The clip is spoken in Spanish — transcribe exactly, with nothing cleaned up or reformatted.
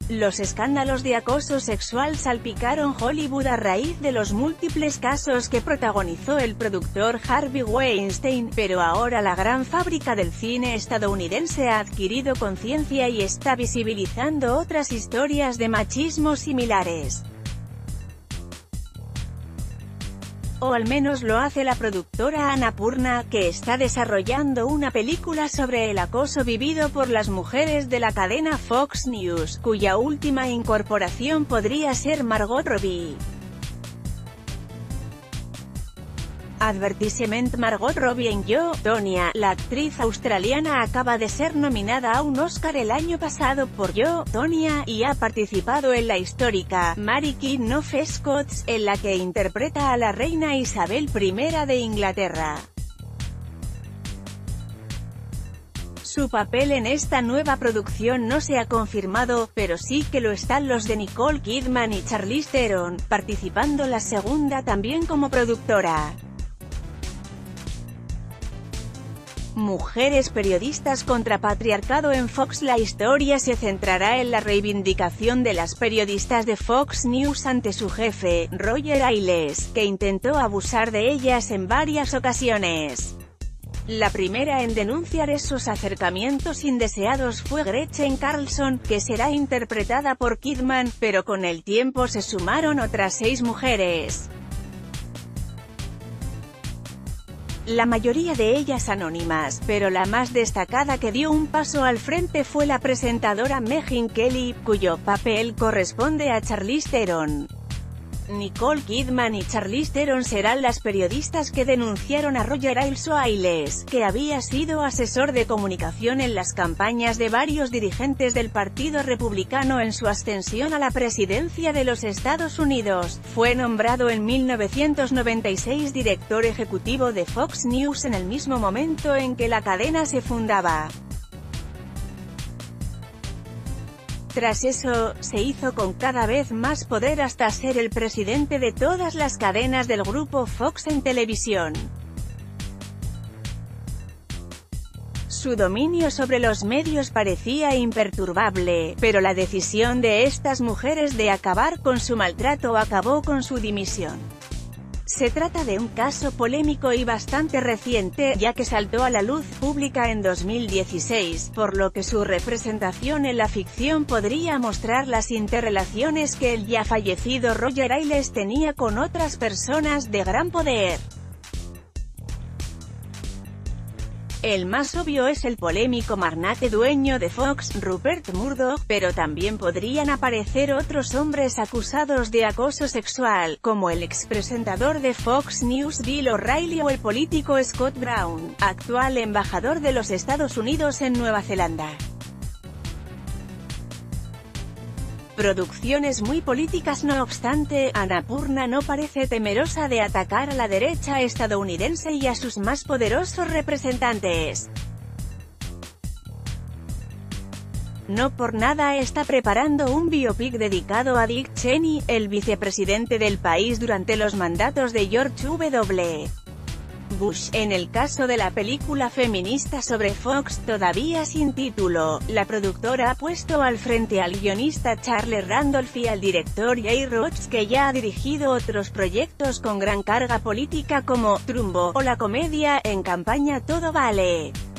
Los escándalos de acoso sexual salpicaron Hollywood a raíz de los múltiples casos que protagonizó el productor Harvey Weinstein, pero ahora la gran fábrica del cine estadounidense ha adquirido conciencia y está visibilizando otras historias de machismo similares. O al menos lo hace la productora Annapurna, que está desarrollando una película sobre el acoso vivido por las mujeres de la cadena Fox News, cuya última incorporación podría ser Margot Robbie. Advertisement: Margot Robbie en Yo, Tonya. La actriz australiana acaba de ser nominada a un Oscar el año pasado por Yo, Tonya, y ha participado en la histórica Mary Queen of Scots, en la que interpreta a la reina Isabel primera de Inglaterra. Su papel en esta nueva producción no se ha confirmado, pero sí que lo están los de Nicole Kidman y Charlize Theron, participando la segunda también como productora. Mujeres periodistas contra patriarcado en Fox. La historia se centrará en la reivindicación de las periodistas de Fox News ante su jefe, Roger Ailes, que intentó abusar de ellas en varias ocasiones. La primera en denunciar esos acercamientos indeseados fue Gretchen Carlson, que será interpretada por Kidman, pero con el tiempo se sumaron otras seis mujeres. La mayoría de ellas anónimas, pero la más destacada que dio un paso al frente fue la presentadora Megyn Kelly, cuyo papel corresponde a Charlize Theron. Nicole Kidman y Charlize Theron serán las periodistas que denunciaron a Roger Ailes o Ailes, que había sido asesor de comunicación en las campañas de varios dirigentes del Partido Republicano en su ascensión a la presidencia de los Estados Unidos. Fue nombrado en mil novecientos noventa y seis director ejecutivo de Fox News en el mismo momento en que la cadena se fundaba. Tras eso, se hizo con cada vez más poder hasta ser el presidente de todas las cadenas del grupo Fox en televisión. Su dominio sobre los medios parecía imperturbable, pero la decisión de estas mujeres de acabar con su maltrato acabó con su dimisión. Se trata de un caso polémico y bastante reciente, ya que saltó a la luz pública en dos mil dieciséis, por lo que su representación en la ficción podría mostrar las interrelaciones que el ya fallecido Roger Ailes tenía con otras personas de gran poder. El más obvio es el polémico magnate dueño de Fox, Rupert Murdoch, pero también podrían aparecer otros hombres acusados de acoso sexual, como el expresentador de Fox News Bill O'Reilly o el político Scott Brown, actual embajador de los Estados Unidos en Nueva Zelanda. Producciones muy políticas. No obstante, Annapurna no parece temerosa de atacar a la derecha estadounidense y a sus más poderosos representantes. No por nada está preparando un biopic dedicado a Dick Cheney, el vicepresidente del país durante los mandatos de George W. Bush. En el caso de la película feminista sobre Fox, todavía sin título, la productora ha puesto al frente al guionista Charles Randolph y al director Jay Roach, que ya ha dirigido otros proyectos con gran carga política como Trumbo, o la comedia En campaña todo vale.